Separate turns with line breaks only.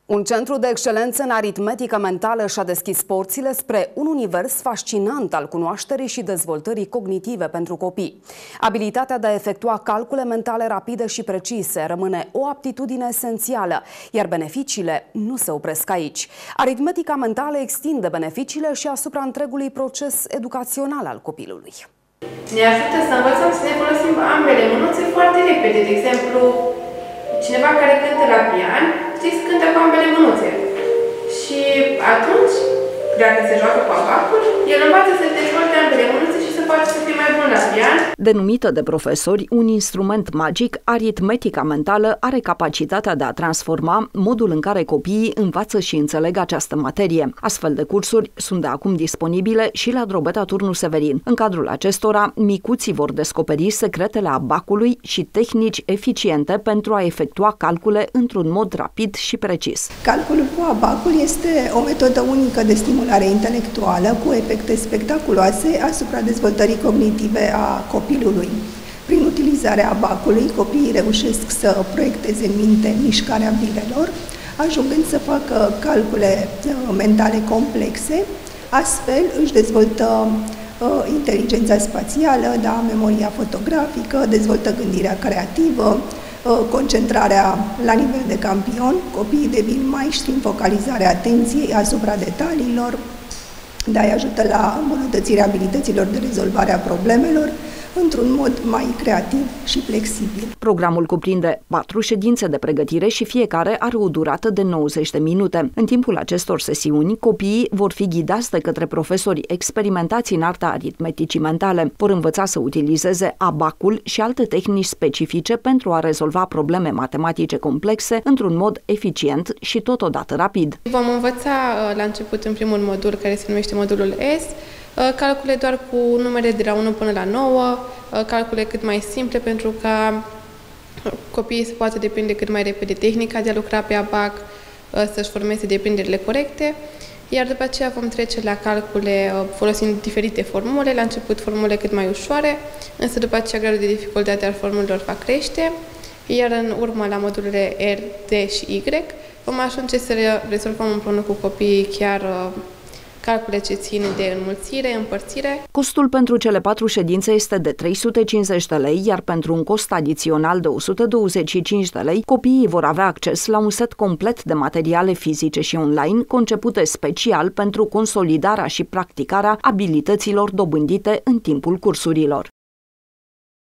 Un centru de excelență în aritmetică mentală și-a deschis porțile spre un univers fascinant al cunoașterii și dezvoltării cognitive pentru copii. Abilitatea de a efectua calcule mentale rapide și precise rămâne o aptitudine esențială, iar beneficiile nu se opresc aici. Aritmetica mentală extinde beneficiile și asupra întregului proces educațional al copilului.
Ne ajută să învățăm să ne folosim ambele mânuțe foarte repede. De exemplu, cineva care cântă la pian, știți, cântă cu ambele mânuțe. Și atunci, dacă se joacă cu abacul, el învață să dezvolte ambele mânuțe și să poată să fie mai bun la pian.
Denumită de profesori un instrument magic, aritmetica mentală are capacitatea de a transforma modul în care copiii învață și înțeleg această materie. Astfel de cursuri sunt de acum disponibile și la Drobeta Turnu Severin. În cadrul acestora, micuții vor descoperi secretele abacului și tehnici eficiente pentru a efectua calcule într-un mod rapid și precis.
Calculul cu abacul este o metodă unică de stimulare intelectuală cu efecte spectaculoase asupra dezvoltării cognitive a copilului. Prin utilizarea abacului, copiii reușesc să proiecteze în minte mișcarea birelor, ajungând să facă calcule mentale complexe, astfel își dezvoltă inteligența spațială, memoria fotografică, dezvoltă gândirea creativă, concentrarea la nivel de campion, copiii devin maestri în focalizarea atenției asupra detaliilor, îi ajută la îmbunătățirea abilităților de rezolvare a problemelor într-un mod mai creativ și flexibil.
Programul cuprinde 4 ședințe de pregătire și fiecare are o durată de 90 de minute. În timpul acestor sesiuni, copiii vor fi ghidați de către profesori experimentați în arta aritmeticii mentale. Vor învăța să utilizeze abacul și alte tehnici specifice pentru a rezolva probleme matematice complexe într-un mod eficient și totodată rapid.
Vom învăța la început în primul modul, care se numește modulul S, calcule doar cu numere de la 1 până la 9, calcule cât mai simple pentru ca copiii să poată deprinde cât mai repede tehnica de a lucra pe abac, să-și formeze deprinderile corecte, iar după aceea vom trece la calcule folosind diferite formule, la început formule cât mai ușoare, însă după aceea gradul de dificultate al formulelor va crește, iar în urmă la modulele R, D și Y vom ajunge să rezolvăm împreună cu copiii chiar calcule ce țin de înmulțire, împărțire.
Costul pentru cele 4 ședințe este de 350 de lei, iar pentru un cost adițional de 125 de lei, copiii vor avea acces la un set complet de materiale fizice și online, concepute special pentru consolidarea și practicarea abilităților dobândite în timpul cursurilor.